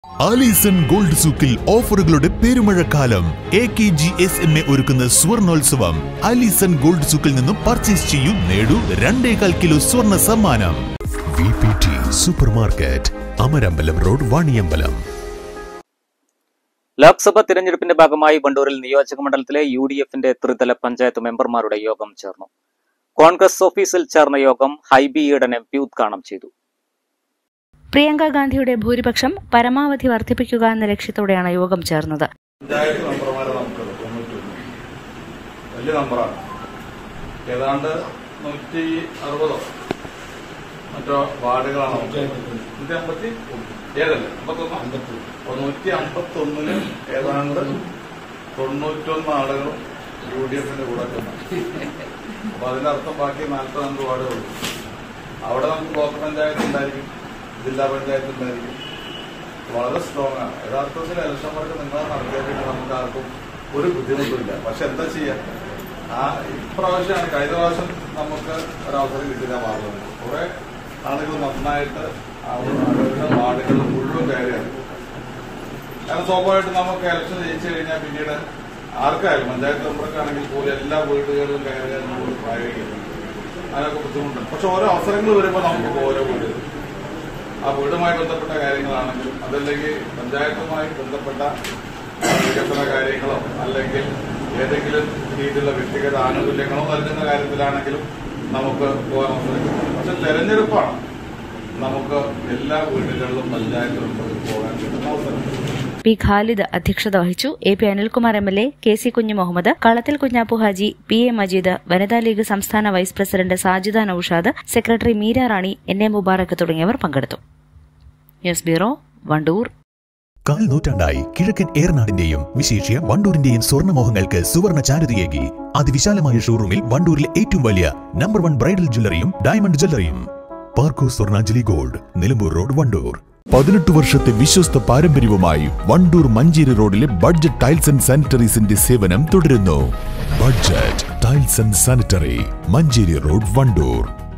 Alison gold സൂക്കിൽ ഓഫറുകളുടെ പെരുമഴക്കാലം. AKGSMA ഒരുക്കുന്ന സ്വർണോത്സവം. ആലീസൺ ഗോൾഡ് സൂക്കിൽ നിന്നും പർച്ചേസ് ചെയ്യൂ, നേടൂ 2.25 കിലോ സ്വർണ്ണ സമ്മാനം. VPT supermarket, Amarambalam road, Vaniyambalam. Lok Sabha തിരഞ്ഞെടുപ്പിന്റെ ഭാഗമായി വണ്ടൂരിൽ നിയോജക മണ്ഡലത്തിലെ UDFന്റെ ത്രിതല പഞ്ചായത്ത് മെമ്പർമാരുടെ യോഗം ചേർന്നു. കോൺഗ്രസ് ഓഫീസിൽ ചേർന്ന യോഗം ഹൈബി ഈഡൻ MP ഉദ്ഘാടനം ചെയ്തു. പ്രിയങ്ക ഗാന്ധിയുടെ ഭൂരിപക്ഷം പരമാവധി വർദ്ധിപ്പിക്കുക എന്ന ലക്ഷ്യത്തോടെയാണ് യോഗം ചേർന്നത്. പഞ്ചായത്ത് മെമ്പർമാരെ നമുക്ക് 91 വലിയ നമ്പറാണ്. ഏതാണ്ട് 160 മറ്റോ വാർഡുകളാണ്. 151 ഏതാണ്ട് 91 ആളുകളും UDFന്റെ കൂടെ. അപ്പൊ അതിനർത്ഥം ബാക്കി 42 വാർഡുകൾ. അവിടെ നമുക്ക് ബ്ലോക്ക് പഞ്ചായത്ത് ഉണ്ടായിരിക്കും, ജില്ലാ പഞ്ചായത്ത് ഉണ്ടായിരിക്കും. വളരെ സ്ട്രോങ് ആണ്. യഥാർത്ഥത്തിൽ ഇലക്ഷൻ വർക്ക് നിങ്ങൾ നടത്തിയാൽ നമുക്ക് ആർക്കും ഒരു ബുദ്ധിമുട്ടില്ല. പക്ഷെ എന്താ ചെയ്യാ, ഇപ്രാവശ്യമാണ്. കഴിഞ്ഞ പ്രാവശ്യം നമുക്ക് ഒരവസരം കിട്ടില്ല. മാറുന്നത് കുറെ ആളുകൾ നന്നായിട്ട് അവരുടെ വാർഡുകൾ മുഴുവൻ കയറിയാണ്. കാരണം സ്വാഭാവികമായിട്ട് നമുക്ക് ഇലക്ഷൻ ജയിച്ചു കഴിഞ്ഞാൽ പിന്നീട് ആർക്കായാലും പഞ്ചായത്ത് മെമ്പർക്കാണെങ്കിൽ പോലും എല്ലാ വീടുകളിലും കയറിയാൽ നമുക്ക് പ്രായോഗിക്കും. അതിനൊക്കെ ബുദ്ധിമുട്ടുണ്ട്. പക്ഷെ ഓരോ അവസരങ്ങൾ വരുമ്പോൾ നമുക്ക് ഓരോ വീടുകൾ ആ വീടുമായി ബന്ധപ്പെട്ട കാര്യങ്ങളാണെങ്കിലും അതല്ലെങ്കിൽ പഞ്ചായത്തുമായി ബന്ധപ്പെട്ട വികസന കാര്യങ്ങളോ അല്ലെങ്കിൽ ഏതെങ്കിലും രീതിയിലുള്ള വ്യക്തിഗത ആനുകൂല്യങ്ങളോ നൽകുന്ന കാര്യത്തിലാണെങ്കിലും നമുക്ക് പോകാൻ അവസരം. പക്ഷെ തെരഞ്ഞെടുപ്പാണ് നമുക്ക് എല്ലാ വീടുകളിലും പഞ്ചായത്ത് മെമ്പർക്ക് പോകാൻ കിട്ടുന്ന അവസരം. P. ഖാലിദ് അധ്യക്ഷത വഹിച്ചു. AP അനിൽകുമാർ MLA, KC കുഞ്ഞു മുഹമ്മദ്, കളത്തിൽ കുഞ്ഞാപ്പു ഹാജി, PA മജീദ്, വനിതാ ലീഗ് സംസ്ഥാന vice president Sajida Naushad, secretary Meera Rani, NA Mubarak തുടങ്ങിയവർ പങ്കെടുത്തു. News bureau, Wandoor. കാൽ നൂറ്റാണ്ടായി കിഴക്കൻ ഏറനാടിന്റെയും വിശേഷ്യ വണ്ടൂരിന്റെയും സ്വർണ്ണമോഹങ്ങൾക്ക് സുവർണ ചാരുതയേകി അതിവിശാലമായ ഷോറൂമിൽ വണ്ടൂരിലെ ഏറ്റവും വലിയ നമ്പർ 1 ബ്രൈഡൽ ജ്വല്ലറിയും ഡയമണ്ട് ജ്വല്ലറിയും. Parco Swarnanjali gold, Nilambur road, Wandoor. 18 വർഷത്തെ വിശ്വസ്ത പാരമ്പര്യവുമായി വണ്ടൂർ മഞ്ചേരി റോഡിലെ ബഡ്ജറ്റ് ടൈൽസ് ആൻഡ് സാനിറ്ററീസിന്റെ സേവനം തുടരുന്നു. Budget tiles and sanitary, Manjeri road, Wandoor.